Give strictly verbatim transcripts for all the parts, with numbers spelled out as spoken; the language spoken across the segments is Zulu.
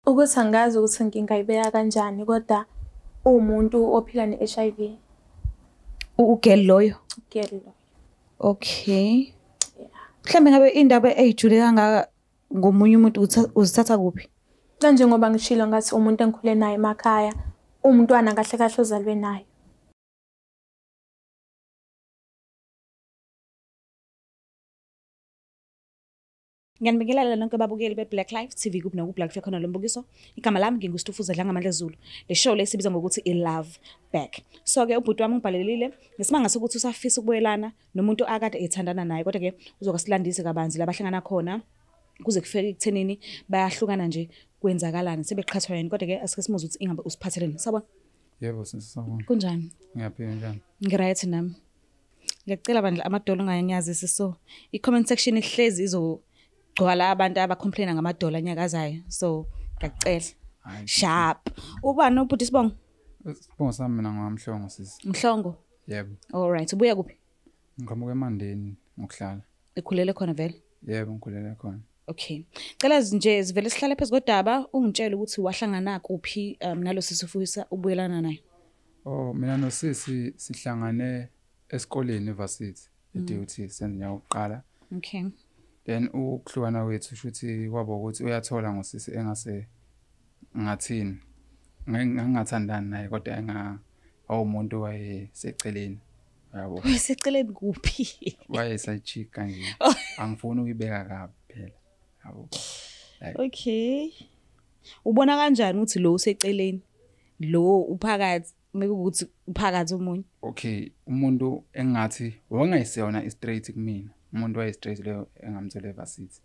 Ukuthi angazi ukuthi ngingayibeka kanjani kodwa umuntu ophila ne-H I V. Ugel loyo. Ugel loyo. Okay. Mhlambe ngabe indaba eyijule kangaka ngomunye umuntu uzithatha kuphi? Manje ngoba ngishilo ngathi umuntu engikhule naye emakhaya, umntwana kahle kahle ozalwe naye. Ngiyanibingelela lonke ababukeli be-Black Life T V kuphi noku-Black Fair khona lo mbukiso. Igama lami nginguStufuza Dlanga Amandla Zulu. Le show le sibiza ngokuthi i-Love Back. So-ke ubhuti wami ngibhalelile ngesimanga sokuthi usafisa ukubuyelana nomuntu akade ethandana naye. Kodwa-ke uzoke silandise kabanzi labahlangana khona kuze kufike ekuthenini bayahlukana nje kwenzakalani sebeqhathwa yini. Kodwa-ke asike simuze ukuthi ingabe usiphatheleni. Sawubona. Yebo sisawubona. Kunjani? Ngiyaphila njani? Ngiright nami. Ngiyacela bandla amadolo ngayanyazisi so i-comment section ihlezi izo gcwala abantu abacomplaina ngamadola nyakazayo so ngiyacela sharp ubani ubhuti Sibongo? Sibongo sami mina ngwamhlongo sisi. Mhlongo? Yebo. All right ubuya kuphi? Ngiqhamuka eMandeni ngokuhlala. Ekhulele khona vele? Yebo ngikhulele khona. Okay. Cela nje sivele sihlale phezu kodaba ungitshela ukuthi wahlangana kuphi nalo sisifuyisa ubuyelana naye. Oh mina nosisi sihlangane esikoleni eVarsity e-D O T senzinya ukuqala. Okay. Then ukuhlukana kwethu shuthi kwabo ukuthi uyathola ngosisi engase ngathini ngingathandani naye kodwa enga awumuntu wayeseceleni yabo. Wayeseceleni kuphi? Wayesaychick kanje. Angifuni ukuyibeka kabi phela yabo. Okay. Ubona kanjani ukuthi lo useceleni lo uphakathi mekuthi uphakathi umunye? Okay umuntu engathi wangayisona i-straight kumina. Umuntu waye straight leyo engamthola eVarsity.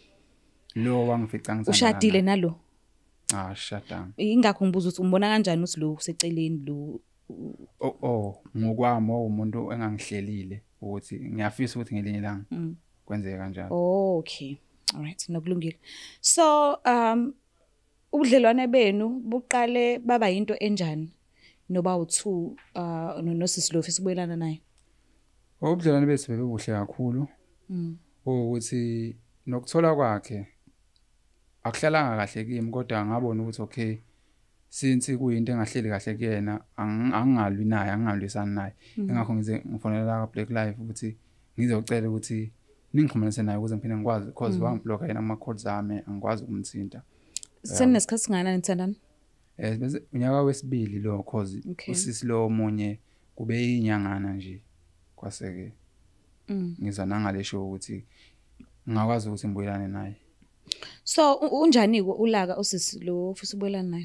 Lo wangifica ngizana. Ushadile nalo? Ah shadanga. Ingakho ngibuza ukuthi umbona kanjani ukuthi lo useceleni lo oh oh ngokwami umuntu engangihlelile ukuthi ngiyafisa ukuthi ngelinye ilanga kwenzeke kanjalo. Oh okay. All right nokulungile. So um ubudlelwane benu buqale baba yinto enjani noba u-two uh nosisi lo ufisa ukubuyelana naye? Ubudlelwane bethu bebe buhle kakhulu. Mhm. Ukuthi nokuthola kwakhe akuhlalanga kahle kimi kodwa ngabona ukuthi okay since kuyinto engahleli kahle kuyena angingalwi naye angingalwisani naye. Engakho ngize ngifonela ka Black Life ukuthi ngizocela ukuthi ningixhumanise naye ukuze ngiphinde ngikwazi because wangiblock yena kuma calls zami angikwazi ukumthinta. Senesikhathi singana nithandana? Eh bese unyaka wesibili lo cause usisi lo omunye kube inyangana nje. Kwaseke ngiza nangale show ukuthi ngakwazi ukuthi ngibuyelane naye. So unjani ulaka usisi lo ufisa ukubuyelana naye?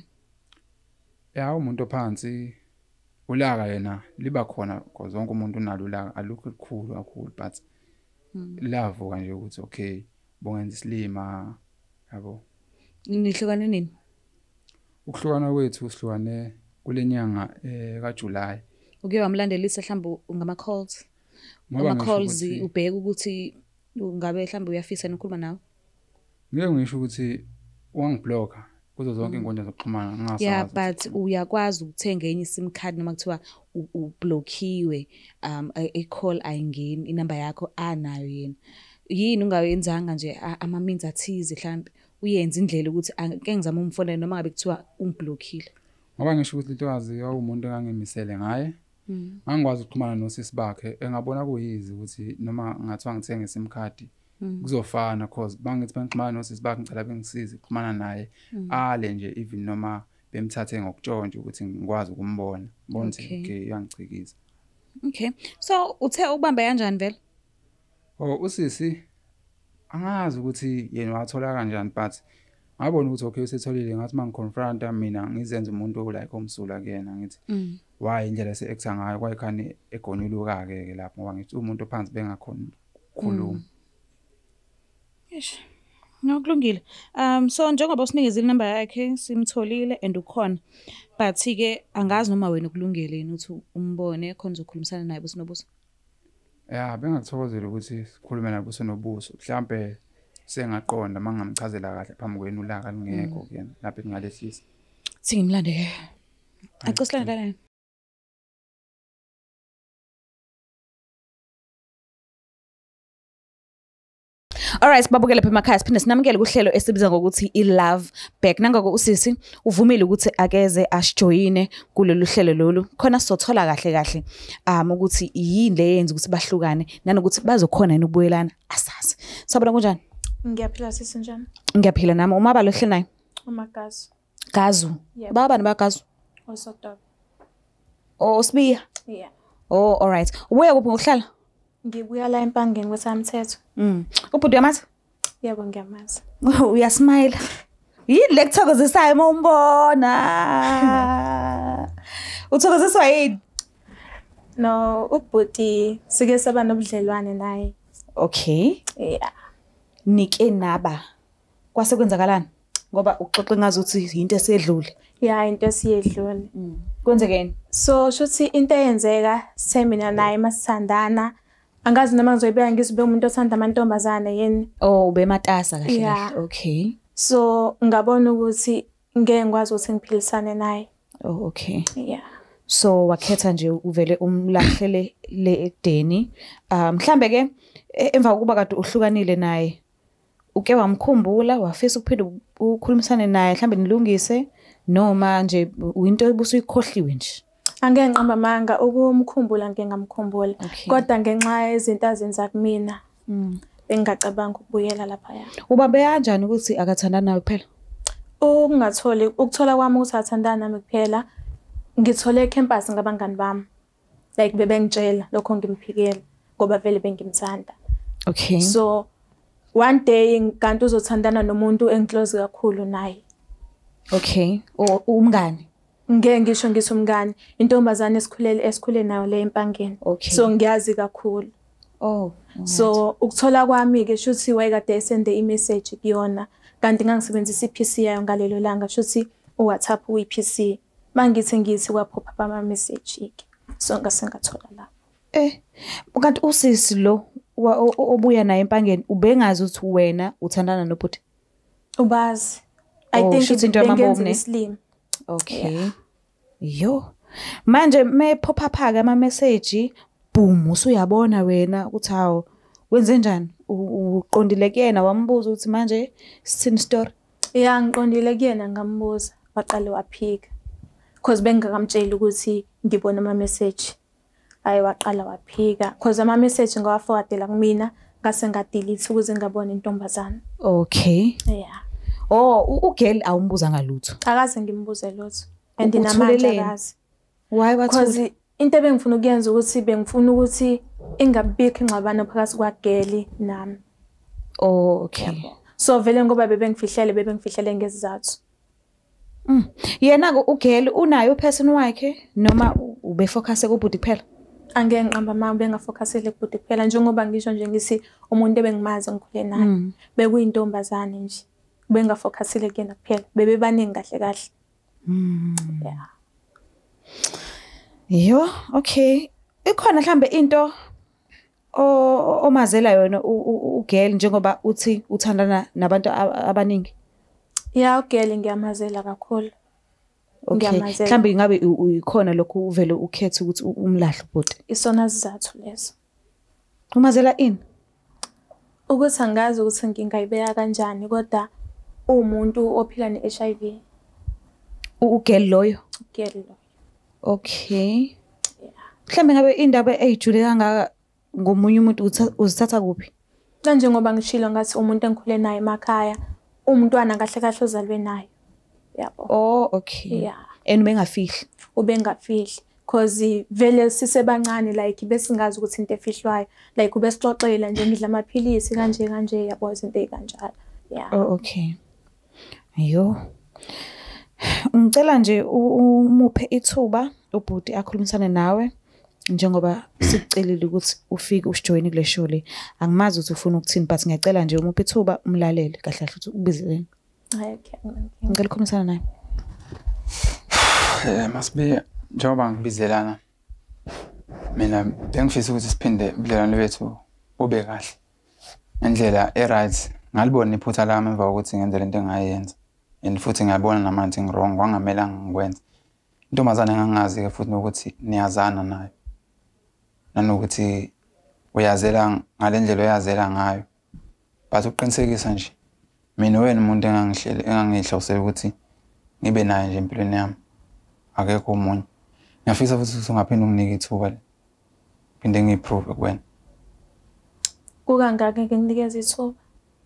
Ya umuntu ophansi ulaka yena liba khona because wonke umuntu unalo ulaka alukho likhulu kakhulu but lavuka nje ukuthi okay bongenza isilima yabo. Nihlukane nini? Ukuhlukana kwethu sihlukane kulenyanga eh kaJuly. Uke wamlandelisa mhlawumbe ngama calls. Ngama calls ubheka ukuthi ngabe mhlawumbe uyafisa ukukhuluma nawe. Ngeke ngisho ukuthi wangiblocker kuzo zonke inkundla zokuxhumana ngasazi. Yeah but uyakwazi ukuthenga enye sim card noma kuthiwa ublockiwe um a call ayingeni inamba yakho anayo yena. Yini ungayenzanga nje ama means athize mhlawumbe uyenza indlela ukuthi ake ngizama umfonela noma ngabe kuthiwa ungiblockile. Ngoba ngisho ukuthi litwazi awumuntu engangimisele ngaye. Angikwazi ukuxhumana nosisi bakhe engabona kuyizi ukuthi noma ngathiwa ngithenge isim card kuzofana because bangithi bangixhumana nosisi bakhe ngicela bengisize ukuxhumana naye ale nje even noma bemthathe ngokutshontsha ukuthi ngikwazi ukumbona ngibona ukuthi okay uyangichikiza. Okay so uthe ubamba kanjani vele? Oh usisi angazi ukuthi yena wathola kanjani but ngabona ukuthi okay usetholile ngathi mangiconfronta mina ngizenza umuntu like omsula kuyena ngithi why indlela ese-acta ngayo kwayikhani egonyuluka-ke ke lapho ngoba ngithi umuntu ophansi bengakhona ukukhuluma. Eish nokulungile. Um so njengoba usinikeza inamba yakhe simtholile and ukhona but-ke angazi noma wena ukulungele yini ukuthi umbone khona uzokhulumisana naye buso nobuso. Ya bengakuthokozela ukuthi sikhulume naye buso nobuso mhlambe sengaqonda mangamchazela kahle phambi kwenu ulaka lingekho kuyena lapho engalehlisa. Singimlande ke. Acosilana. Alright, babukele lapha emakhaya siphinde sinamukele kuhlelo esibiza ngokuthi i-Love Back. Nangoko usisi uvumile ukuthi akeze asijoyine kulolu hlelo lolu. Khona sizothola kahle kahle um ukuthi yini le yenza ukuthi bahlukane nanokuthi bazokhona yini ukubuyelana asazi. Sabona kunjani? Ngiyaphila sisi njani? Ngiyaphila nami. Uma balo hle naye? Umagazi. Gazu. Baba nabagazu. Osodoba. Oh, Sibiya. Yeah. Oh, alright. Ubuya kuphi ngokuhlala? Ngibuya la empangeni kwesamthetho. Mm. Ubhuti uyamazi? Yebo ngiyamazi. Uyasmile. Yini lekuthokozisayo uma umbona? Uthokoziswa yini? No, ubhuti sike saba nobudlelwane naye. Okay. Yeah. Nike naba. Kwase kwenzakalani? Ngoba uxoxe ngazi ukuthi into esedlule. Yeah, into esiyedlule. Mm. Kwenzekeni? So shuthi into eyenzeka semina naye masithandana. Angazi noma ngizoyibeka ngizibe umuntu othanda amantombazane yini. Oh, bematasa kahle Yeah. kahle. Okay. So ngabona ukuthi ngeke ngikwazi ukuthi ngiphilisane naye. Oh, okay. Yeah. So wakhetha nje uvele umlahlele le edeni. Um mhlambe ke emva kokuba kade uhlukanile naye uke wamkhumbula wafisa ukuphinde ukukhulumisane naye mhlambe nilungise noma nje into ebusuyikhohliwe nje. Angeke ngiqamba amanga ukumkhumbula ngeke ngamkhumbula. Okay. Kodwa ngenxa yezinto azenza kumina. Mm. Bengicabanga ukubuyela lapha ya. Ubabe kanjani ukuthi akathandana nawe kuphela? Ukungatholi ukuthola kwami ukuthi athandana nami kuphela. Ngithole ecampus ngabangani bami. Like bebengitshela lokho ngimphikela ngoba vele bengimthanda. Okay. So one day kanti uzothandana nomuntu enclose kakhulu naye. Okay. O umngani. Ngeke ngisho ngithi umngani, intombazane esikhulele esikhule nayo le empangeni. Okay. So ngiyazi kakhulu. Oh. So ukuthola kwami ke shuthi wayekade esende imessage kuyona kanti ngangisebenzisa iP C yayo ngalelo langa shuthi uWhatsApp uyiP C. Mangithi ngithi kwaphopha ama message ke. So ngase ngathola la. Eh. Kanti usisi lo obuya naye empangeni ubengazi ukuthi wena uthandana nobhuti? Ubazi. I Oh, think shuthi into it's yamabomne. slim. Okay. Yo. Manje me pop up ke ama message boom usuyabona wena ukuthi hawo wenze njani? Uqondile kuyena wambuza ukuthi manje sithini story? Yeah, ngiqondile kuyena ngambuza waqale waphika. Because bengakamtshela ukuthi ngibona ama message. Ayi waqala waphika because ama message ngawaforwardela kumina ngase ngadelete ukuze ngabone intombazana. Okay. Yeah. Oh, ugirl awumbuza ngalutho. Akaze ngimbuze lutho. And namanje akazi. Why wathula? Because into ebengifuna ukuyenza ukuthi bengifuna ukuthi ingabikho ingxabano phakathi kwageli nami. Oh, okay. So vele ngoba bebengifihlele bebengifihlele ngezizathu. Mm. Yena ke ugirl unayo uperson wakhe noma ube focus kubhuti kuphela? Angeke ngiqamba mama bengafocusele kubhuti kuphela njengoba ngisho nje ngithi umuntu ebengimazi ngikhule naye. Bekuyintombazane nje. Bengafocusele kuyena kuphela. Bebe baningi kahle kahle. Mm. Yeah. Yo, okay. Ikhona mhlambe into o omazela yona ugirl njengoba uthi uthandana nabantu abaningi? Yeah, ugirl ngiyamazela kakhulu. Okay. Ngiyamazela. Mhlambe ngabe uyikhona lokho uvele ukhethe ukuthi umlahle ubhuti. Isona sizathu leso. Umazela ini? Ukuthi angazi ukuthi ngingayibeka kanjani kodwa umuntu ophila ne-H I V. Ugirl loyo? Ugirl lo. Okay. Mhlambe ngabe indaba ejule kangaka ngomunye umuntu uzithatha kuphi? Manje ngoba ngishilo ngathi umuntu engikhule naye emakhaya, umntwana kahle kahle ozalwe naye. Yabo. Oh, okay. Yeah. And bengafihli. Ubengafihli because vele sisebancane like besingazi ukuthi into efihlwayo like ubesixoxela nje ngidla amaphilisi kanje kanje yabo izinto ezikanjalo. Yeah. Oh, okay. Yo. Ngicela nje umuphe ithuba ubhuti akhulumisane nawe njengoba sikucelile ukuthi ufike usijoyine kule show le. Angimazi ukuthi ufuna ukuthini but ngiyacela nje umuphe ithuba umlalele kahle kahle ukuthi ubizeleni. Okay. Ngicela ukukhulumisana naye. Eh masibe njengoba ngibizelana. Mina bengifisa ukuthi siphinde ubudlelwano bethu ube kahle. Indlela eright ngalibona iphutha lami emva kokuthi ngenze lento engayenza. And futhi ngiyabona namanje ngirong kwangamela ngikwenza. Intombazane engangazi ke futhi ukuthi niyazana nayo. Nanokuthi uyazela ngalendlela oyazela ngayo. but uqinisekisa nje mina wena umuntu engangihlele engangihlosela ukuthi ngibe naye nje empilweni yami akekho umunye ngiyafisa futhi ukuthi ungaphinde unginike ithuba phinde ngiprove kuwena kukangaki nginikeza ithuba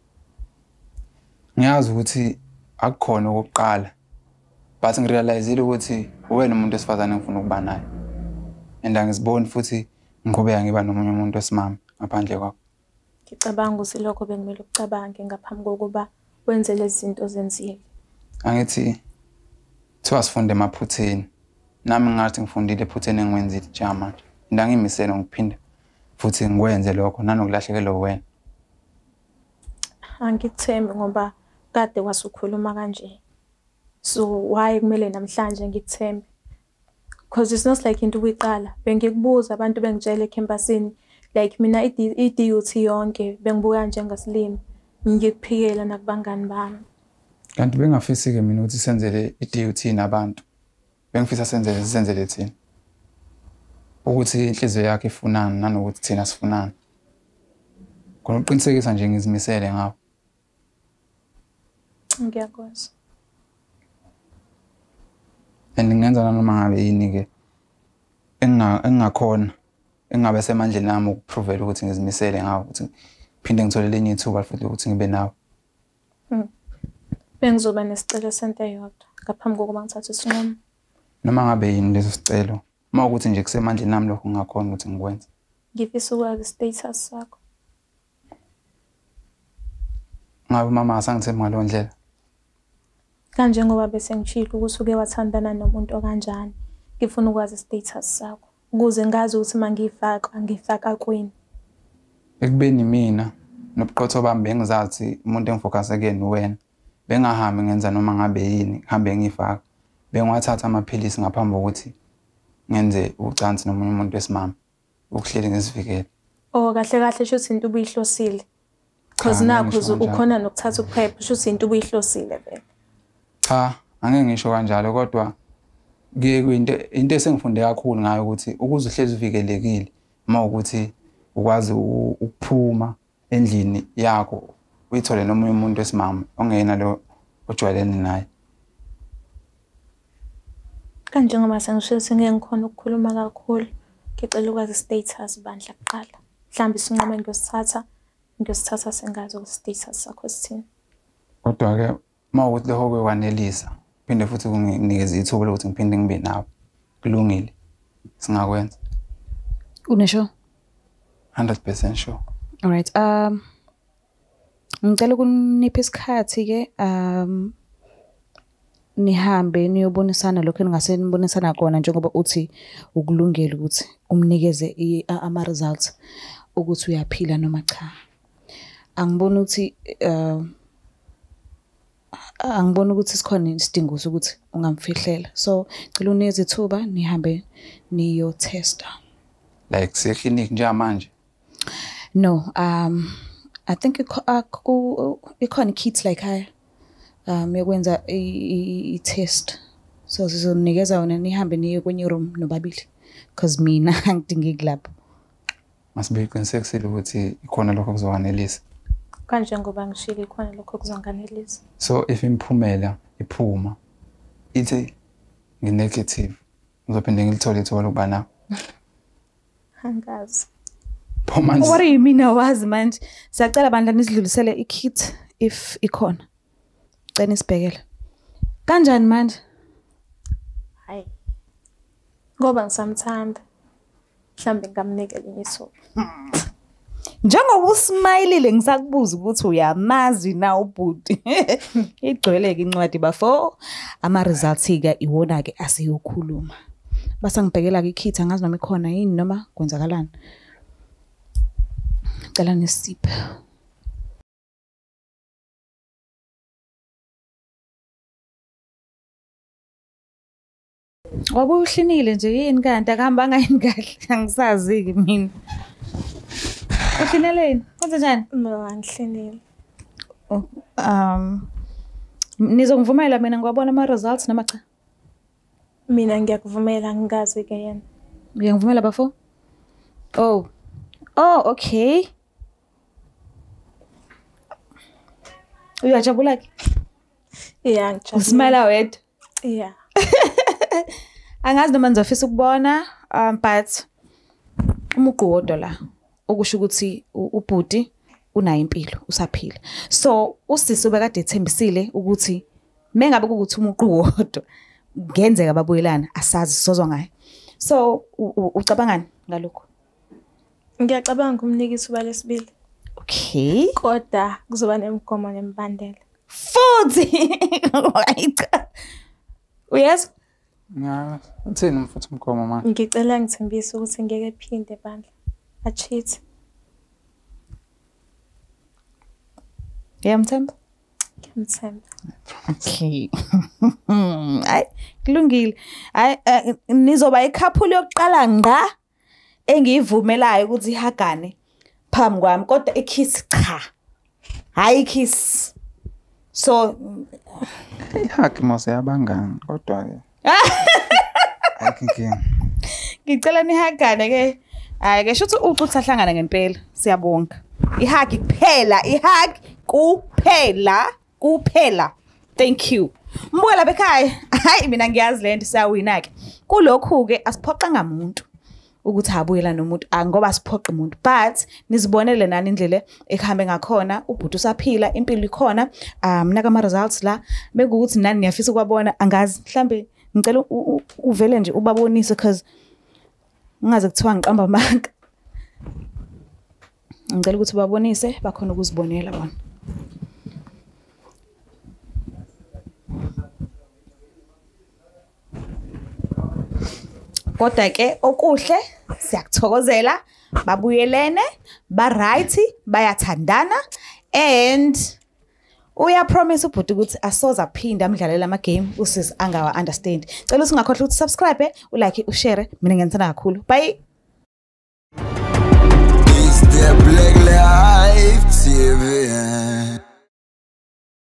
ngiyazi ukuthi akukhona okokuqala but ngirealizile ukuthi wena umuntu esifazane ngifuna ukuba naye and angiziboni futhi ngiqhubeka ngiba nomunye umuntu wesimama ngaphandle kwakho ngicabanga ukuthi lokho bengimele ukucabange ngaphambi kokuba wenze lezi zinto zenzile angithi thiwa sifunde emaphutheni nami ngathi ngifundile ephutheni engiwenzile njama ndangimisela ngiphinda futhi ngikwenze lokho nanokulahlekelwa wena angikuthembi ngoba kade wasukhuluma kanje so why kumele namhlanje ngikuthembe because it's not like into uyiqala bengikubuza abantu bengitshela ecampusini like mina i-D U T yonke bengibuka njengasilimi ngikuphikela nakubangani bami kanti bengafisi ke mina ukuthi senzele i-D U T nabantu bengifisa senzele senzele thina ukuthi inhliziyo yakhe ifunana nanokuthi thina sifunana khona uqinisekisa nje ngizimisele ngawo ngiyakwazi and ngingenza noma ngabe yini ke enga engakhona engabe semandleni nami ukuprovela ukuthi ngizimisele ngawo ukuthi phinde ngithole lenye ithuba futhi ukuthi ngibe nawo bengizoba nesicelo sento eyodwa ngaphambi kokuba ngithathe isinqumo noma ngabe yini leso sicelo uma ukuthi nje kusemandleni nami lokho ngingakhona ukuthi ngikwenze ngifisa ukwazi status sakho ngabe mama asangithemba ngalo ndlela kanje ngoba bese ngishilo ukuthi uke wathandana nomuntu okanjani ngifuna ukwazi status sakho ukuze ngazi ukuthi mangifaka ngifaka kwini ekubeni mina nobuqotho bami bengizathi umuntu engifocus kuyena wena bengahambi ngenza noma ngabe yini hambe ngifaka bengwathatha amaphilisi ngaphambi kokuthi ngenze ucansi nomunye umuntu wesimama ukuhleli ngesivikele oh kahle kahle shuthi into ubuyihlosile because nakho ukhona nokuthatha ukuphepha shuthi into ubuyihlosile vele cha angeke ngisho kanjalo kodwa ke into into esengifunde kakhulu ngayo ukuthi ukuze uhlezi uvikelekile uma ukuthi ukwazi ukuphuma endlini yakho uyithole nomunye umuntu wesimama ongena lo ojwayelene naye kanje ngoba sengisho singeke ngikhona ukukhuluma kakhulu ngicela ukwazi status bandla kuqala mhlawumbe isinqumo ngiyosithatha ngiyosithatha sengazi ukuthi status sakho sithini kodwa ke uma ukuthi leho kwekwanelisa phinde futhi kunginikeze ithuba lokuthi ngiphinde ngibe nawe kulungile singakwenza unesho one hundred percent sure all right um ngicela ukunipha isikhathi ke um nihambe niyobonisana lokho engase nibonisana kona njengoba uthi ukulungela ukuthi umnikeze ama results ukuthi uyaphila noma cha angibona ukuthi uh angibona ukuthi sikhona isidingo sokuthi ungamfihlela so cela uneze ithuba nihambe niyo testa like se clinic nje manje no um I think ikhona kits like high um yokwenza i test so sizonikeza yona nihambe niye kwenye room nobabili because mina angidingeki lapho masibe qinisekile ukuthi ikhona lokho kuzokwanelisa kanje ngoba ngishilo ikhona lokho kuzonganelisa so if imphumela iphuma ithi ngi negative ngizophinde ngilithole ithuba lokuba nawo angazi what do you mean awazi manje siyacela bandla nizidlulisele ikit if ikhona cela isibhekele kanjani manje hayi ngoba ngisamthanda mhlambe ngamnikela inyiso njengoba usmilele ngisakubuza ukuthi uyamazi na ubhuti igcweleke incwadi bafo ama results ke iwona ke asiyokhuluma basa ngibhekela ke ikit angazi noma ikhona yini noma kwenzakalani cela nesipho Wabe uhlinile nje yini kanti akahamba ngayini kahle angisazi ke mina. Uhlineleni? Kwenze njani? No angihlinile. Um nizongivumela mina ngiwabona ama results noma cha? Mina ngiyakuvumela ngingazi ke yena. Ngiyangivumela bafo? Oh. Oh, okay. Uyajabula ke? Yeah, ngijabule. Usmile wedwa? Yeah. Angazi noma nizofisa ukubona um but umuqu wodwa la okusho ukuthi ubhuti unayo impilo usaphila. So usisi ubekade ethembisile ukuthi mengabe ukuthi umuqu wodwa ngenzeka babuyelana asazi sozwa ngaye. So ucabangani ngalokho? Ngiyacabanga kumnika isuba lesibili. Okay. Kodwa kuzoba nemigomo nemibandela. Futhi uyezwa? Yeah, uthini mfuthu umgomo manje? Ngicela ngithembise ukuthi ngeke ephinde bandla. Acheat. Yamthemba? Ngimthemba. Okay. Ay, kulungile. Ay nizoba ikhaphulo yokuqala ngqa engiyivumelayo ukuthi ihagane phambi kwami kodwa ikiss cha. Hayi kiss. So ihag mase abangani kodwa ke. Akinkinga. Ngicela nihagane ke. Hayi ke shothi uquthu ahlangana ngempela. Siyabonga. Ihag kuphela, ihag kuphela, kuphela. Thank you. Mbukela bekhaya. Hayi mina ngiyazi lento siyawina ke. Kulokhu ke asiphoqa ngamuntu ukuthi abuyela nomuntu ngoba siphoqa umuntu but nizibonele nani indlela ekhambe ngakhona ubhuti usaphila impilo ikhona um naka ama results la bekuthi nani niyafisa ukwabona angazi mhlambe ngicela uvele nje ubabonise because ungaze kuthiwa ngiqamba amanga ngicela ukuthi babonise bakhona ukuzibonela bona. Kodwa ke okuhle siyakuthokozela babuyelene ba right bayathandana and uya promise ubhuti ukuthi asoza phinda amdlalela ama game usisi angawa understand. Cela usingakhohlwa ukuthi subscribe, ulike, ushare. Mina ngiyithanda kakhulu. Bye.